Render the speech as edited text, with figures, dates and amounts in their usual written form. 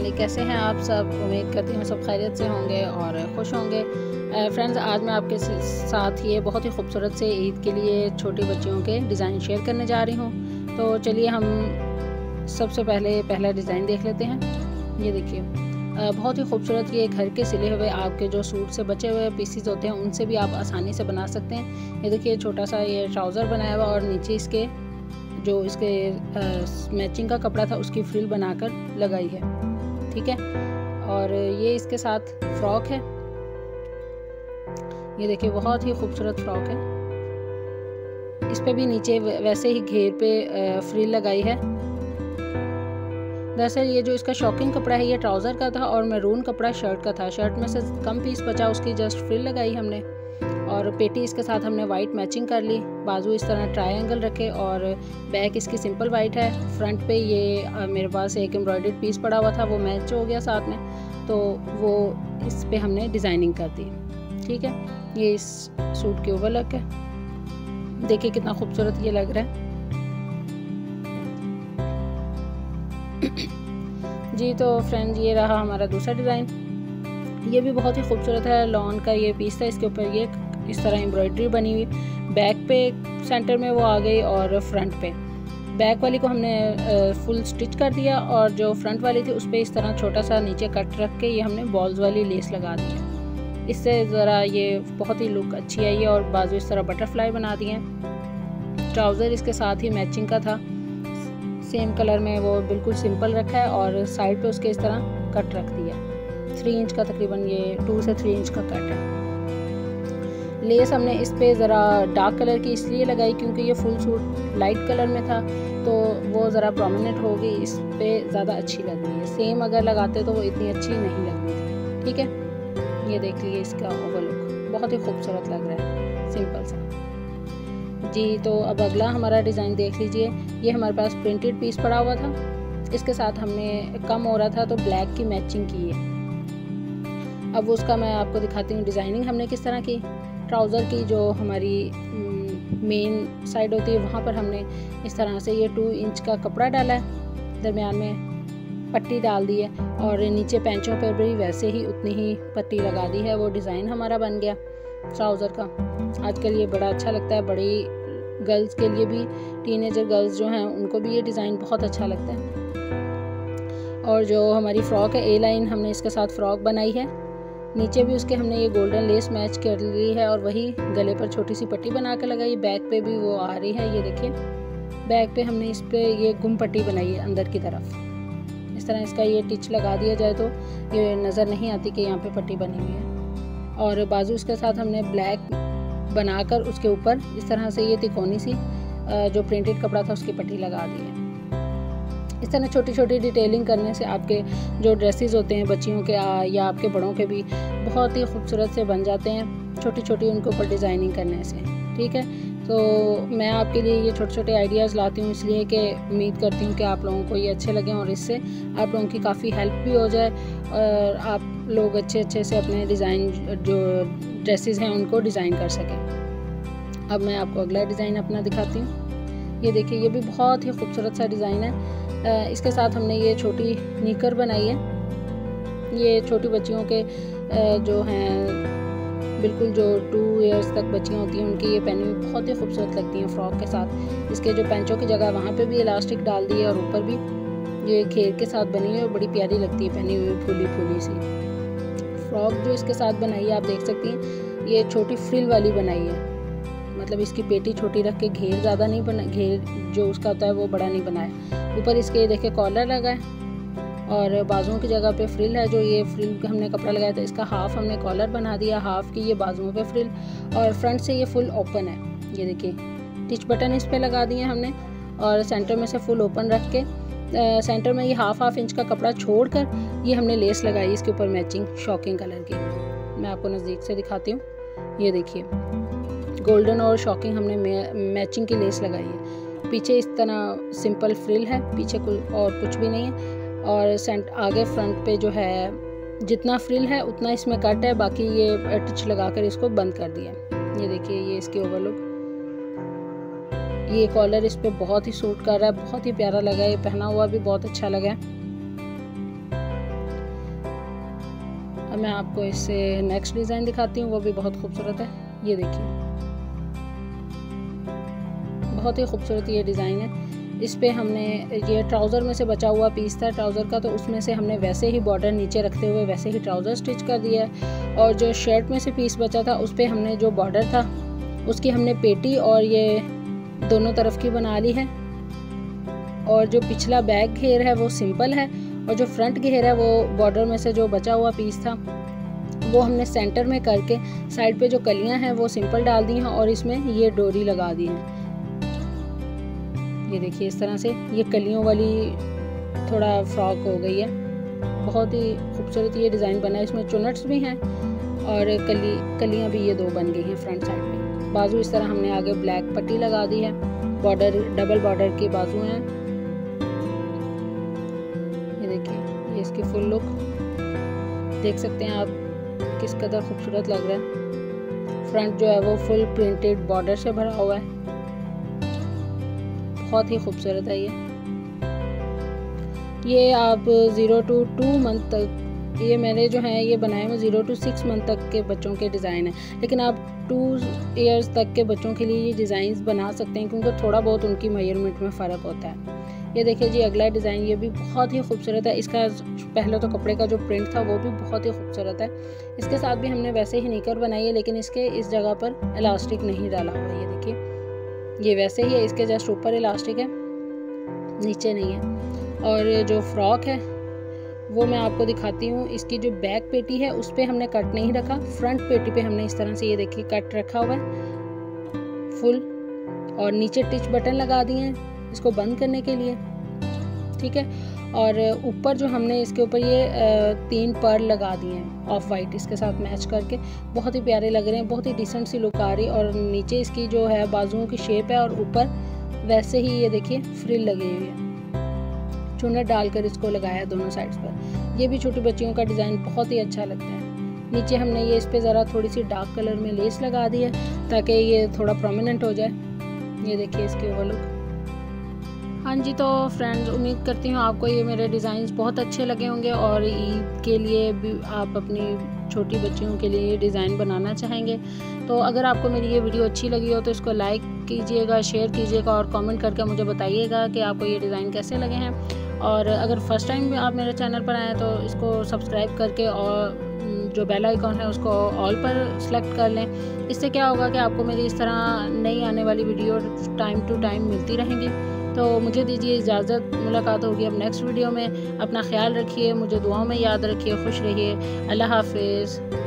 कैसे हैं आप सब। उम्मीद करती हूँ सब खैरियत से होंगे और खुश होंगे। फ्रेंड्स, आज मैं आपके साथ ये बहुत ही खूबसूरत से ईद के लिए छोटी बच्चियों के डिज़ाइन शेयर करने जा रही हूँ। तो चलिए हम सबसे पहला डिज़ाइन देख लेते हैं। ये देखिए, बहुत ही खूबसूरत ये घर के सिले हुए आपके जो सूट से बचे हुए पीसीज होते हैं उनसे भी आप आसानी से बना सकते हैं। ये देखिए, छोटा सा ये ट्राउज़र बनाया हुआ और नीचे इसके जो इसके मैचिंग का कपड़ा था उसकी फ्रिल बनाकर लगाई है, ठीक है। और ये इसके साथ फ्रॉक है। ये देखिए, बहुत ही खूबसूरत फ्रॉक है। इस पे भी नीचे वैसे ही घेर पे फ्रिल लगाई है। दरअसल ये जो इसका शॉकिंग कपड़ा है ये ट्राउज़र का था और मैरून कपड़ा शर्ट का था। शर्ट में से कम पीस बचा, उसकी जस्ट फ्रिल लगाई हमने। और पेटी इसके साथ हमने वाइट मैचिंग कर ली। बाजू इस तरह ट्रायंगल रखे और बैक इसकी सिंपल वाइट है। फ्रंट पे ये मेरे पास एक एम्ब्रॉयडर्ड पीस पड़ा हुआ था, वो मैच हो गया साथ में, तो वो इस पे हमने डिज़ाइनिंग कर दी, ठीक है। ये इस सूट के ओवर लुक है। देखिए कितना खूबसूरत ये लग रहा है जी। तो फ्रेंड्स, ये रहा हमारा दूसरा डिज़ाइन। ये भी बहुत ही खूबसूरत है। लॉन का ये पीस था, इसके ऊपर ये इस तरह एम्ब्रॉयडरी बनी हुई। बैक पे सेंटर में वो आ गई और फ्रंट पे बैक वाली को हमने फुल स्टिच कर दिया और जो फ्रंट वाली थी उस पर इस तरह छोटा सा नीचे कट रख के ये हमने बॉल्स वाली लेस लगा दी है। इससे ज़रा ये बहुत ही लुक अच्छी आई है। और बाजू इस तरह बटरफ्लाई बना दिए हैं। ट्राउज़र इसके साथ ही मैचिंग का था, सेम कलर में, वो बिल्कुल सिंपल रखा है और साइड पे उसके इस तरह कट रख दिया। 3 इंच का तकरीबन ये 2 से 3 इंच का कट है। लेस हमने इस पे ज़रा डार्क कलर की इसलिए लगाई क्योंकि ये फुल सूट लाइट कलर में था, तो वो ज़रा प्रोमिनेंट होगी, इस पे ज़्यादा अच्छी लग रही है। सेम अगर लगाते तो वो इतनी अच्छी नहीं लग रही थी, ठीक है। ये देख लीजिए, इसका ओवर लुक बहुत ही खूबसूरत लग रहा है, सिंपल सा जी। तो अब अगला हमारा डिज़ाइन देख लीजिए। ये हमारे पास प्रिंटेड पीस पड़ा हुआ था, इसके साथ हमने कम हो रहा था तो ब्लैक की मैचिंग की है। अब उसका मैं आपको दिखाती हूँ डिज़ाइनिंग हमने किस तरह की। ट्राउज़र की जो हमारी मेन साइड होती है वहाँ पर हमने इस तरह से ये 2 इंच का कपड़ा डाला है, दरमियान में पट्टी डाल दी है और नीचे पैंचों पर भी वैसे ही उतनी ही पट्टी लगा दी है। वो डिज़ाइन हमारा बन गया ट्राउज़र का। आजकल ये बड़ा अच्छा लगता है, बड़ी गर्ल्स के लिए भी, टीनेजर गर्ल्स जो हैं उनको भी ये डिज़ाइन बहुत अच्छा लगता है। और जो हमारी फ़्रॉक है, ए लाइन हमने इसके साथ फ़्रॉक बनाई है। नीचे भी उसके हमने ये गोल्डन लेस मैच कर ली है और वही गले पर छोटी सी पट्टी बना कर लगाई। बैक पे भी वो आ रही है, ये देखिए बैक पे हमने इस पे ये गुम पट्टी बनाई है अंदर की तरफ। इस तरह इसका ये टिच लगा दिया जाए तो ये नज़र नहीं आती कि यहाँ पे पट्टी बनी हुई है। और बाजू इसके साथ हमने ब्लैक बनाकर उसके ऊपर इस तरह से ये तिकोनी सी जो प्रिंटेड कपड़ा था उसकी पट्टी लगा दी है। इस तरह छोटी छोटी डिटेलिंग करने से आपके जो ड्रेसेस होते हैं बच्चियों के या आपके बड़ों के भी बहुत ही खूबसूरत से बन जाते हैं, छोटी छोटी उनके ऊपर डिज़ाइनिंग करने से, ठीक है। तो मैं आपके लिए ये छोटे छोटे आइडियाज़ लाती हूँ इसलिए कि उम्मीद करती हूँ कि आप लोगों को ये अच्छे लगें और इससे आप लोगों की काफ़ी हेल्प भी हो जाए और आप लोग अच्छे से अपने डिज़ाइन जो ड्रेसेस हैं उनको डिज़ाइन कर सकें। अब मैं आपको अगला डिज़ाइन अपना दिखाती हूँ। ये देखिए, ये भी बहुत ही खूबसूरत सा डिज़ाइन है। इसके साथ हमने ये छोटी निकर बनाई है। ये छोटी बच्चियों के जो हैं बिल्कुल जो 2 ईयर्स तक बच्चियाँ होती हैं उनकी ये पहनी हुई बहुत ही खूबसूरत लगती हैं फ्रॉक के साथ। इसके जो पैंचों की जगह वहाँ पे भी इलास्टिक डाल दी है और ऊपर भी ये घेर के साथ बनी हुई है और बड़ी प्यारी लगती है पहनी हुई फूली फूली सी फ्रॉक। जो इसके साथ बनाई है आप देख सकती हैं, ये छोटी फ्रिल वाली बनाई है, मतलब इसकी पेटी छोटी रख के घेर ज़्यादा नहीं बना, घेर जो उसका होता है वो बड़ा नहीं बनाया। ऊपर इसके देखिए कॉलर लगा है और बाजुओं की जगह पे फ्रिल है। जो ये फ्रिल हमने कपड़ा लगाया था इसका हाफ हमने कॉलर बना दिया, हाफ की ये बाजुओं पे फ्रिल और फ्रंट से ये फुल ओपन है। ये देखिए टिच बटन इस पे लगा दिए हमने और सेंटर में से फुल ओपन रख के सेंटर में ये हाफ इंच का कपड़ा छोड़कर ये हमने लेस लगाई इसके ऊपर मैचिंग शॉकिंग कलर की। मैं आपको नज़दीक से दिखाती हूँ। ये देखिए गोल्डन और शॉकिंग हमने मैचिंग की लेस लगाई है। पीछे इस तरह सिंपल फ्रिल है, पीछे कुछ भी नहीं है और आगे फ्रंट पे जो है जितना फ्रिल है उतना इसमें कट है, बाकी ये टिच लगाकर इसको बंद कर दिया। ये देखिए, ये इसकी ओवरलुक, ये कॉलर इस पे बहुत ही सूट कर रहा है, बहुत ही प्यारा लगा है, ये पहना हुआ भी बहुत अच्छा लगा है। अब मैं आपको इससे नेक्स्ट डिज़ाइन दिखाती हूँ, वो भी बहुत खूबसूरत है। ये देखिए, बहुत ही खूबसूरत ये डिज़ाइन है। इस पे हमने ये ट्राउज़र में से बचा हुआ पीस था ट्राउज़र का, तो उसमें से हमने वैसे ही बॉर्डर नीचे रखते हुए वैसे ही ट्राउज़र स्टिच कर दिया है। और जो शर्ट में से पीस बचा था उस पे हमने जो बॉर्डर था उसकी हमने पेटी और ये दोनों तरफ की बना ली है। और जो पिछला बैक घेर है वो सिंपल है, और जो फ्रंट घेर है वो बॉर्डर में से जो बचा हुआ पीस था वो हमने सेंटर में करके साइड पे जो कलियां हैं वो सिंपल डाल दी हैं और इसमें ये डोरी लगा दी है। ये देखिए, इस तरह से ये कलियों वाली थोड़ा फ्रॉक हो गई है। बहुत ही खूबसूरत ये डिज़ाइन बना है। इसमें चुनट्स भी हैं और कलियां भी ये 2 बन गई हैं फ्रंट साइड पे। बाजू इस तरह हमने आगे ब्लैक पट्टी लगा दी है, बॉर्डर डबल बॉर्डर की बाजू हैं। ये देखिए, ये इसकी फुल लुक देख सकते हैं आप, किस कदर खूबसूरत लग रहा है। फ्रंट जो है वो फुल प्रिंटेड बॉर्डर से भरा हुआ है, बहुत ही खूबसूरत है ये आप 0 to 2 मंथ तक, ये मैंने जो है ये बनाए हुए 0 to 6 मंथ तक के बच्चों के डिज़ाइन है, लेकिन आप 2 ईयर्स तक के बच्चों के लिए ये डिज़ाइन बना सकते हैं क्योंकि थोड़ा बहुत उनकी मेजरमेंट में फ़र्क होता है। ये देखिए जी, अगला डिज़ाइन ये भी बहुत ही खूबसूरत है। इसका पहले तो कपड़े का जो प्रिंट था वो भी बहुत ही खूबसूरत है। इसके साथ भी हमने वैसे ही निकर बनाई है, लेकिन इसके इस जगह पर इलास्टिक नहीं डाला हुआ है। ये देखिए, ये वैसे ही है, इसके जस्ट ऊपर इलास्टिक है, नीचे नहीं है। और जो फ्रॉक है वो मैं आपको दिखाती हूँ। इसकी जो बैक पेटी है उस पर हमने कट नहीं रखा, फ्रंट पेटी पे हमने इस तरह से ये देखिए कट रखा हुआ है फुल, और नीचे टिच बटन लगा दिए हैं इसको बंद करने के लिए, ठीक है। और ऊपर जो हमने इसके ऊपर ये 3 पर्ल लगा दिए हैं ऑफ वाइट, इसके साथ मैच करके बहुत ही प्यारे लग रहे हैं, बहुत ही डिसेंट सी लुक आ रही है। और नीचे इसकी जो है बाजुओं की शेप है, और ऊपर वैसे ही ये देखिए फ्रिल लगी हुई है, चुन्नट डालकर इसको लगाया है दोनों साइड्स पर। ये भी छोटी बच्चियों का डिज़ाइन बहुत ही अच्छा लगता है। नीचे हमने ये इस पर ज़रा थोड़ी सी डार्क कलर में लेस लगा दी है ताकि ये थोड़ा प्रोमिनेंट हो जाए। ये देखिए इसकी ओवर लुक। हाँ जी, तो फ्रेंड्स उम्मीद करती हूँ आपको ये मेरे डिज़ाइंस बहुत अच्छे लगे होंगे और ईद के लिए भी आप अपनी छोटी बच्चियों के लिए ये डिज़ाइन बनाना चाहेंगे। तो अगर आपको मेरी ये वीडियो अच्छी लगी हो तो इसको लाइक कीजिएगा, शेयर कीजिएगा और कमेंट करके मुझे बताइएगा कि आपको ये डिज़ाइन कैसे लगे हैं। और अगर फर्स्ट टाइम भी आप मेरे चैनल पर आएँ तो इसको सब्सक्राइब करके और जो बेल आइकॉन है उसको ऑल पर सेलेक्ट कर लें। इससे क्या होगा कि आपको मेरी इस तरह नई आने वाली वीडियो टाइम टू टाइम मिलती रहेंगी। तो मुझे दीजिए इजाज़त, मुलाकात होगी अब नेक्स्ट वीडियो में। अपना ख्याल रखिए, मुझे दुआओं में याद रखिए, खुश रहिए। अल्लाह हाफिज़।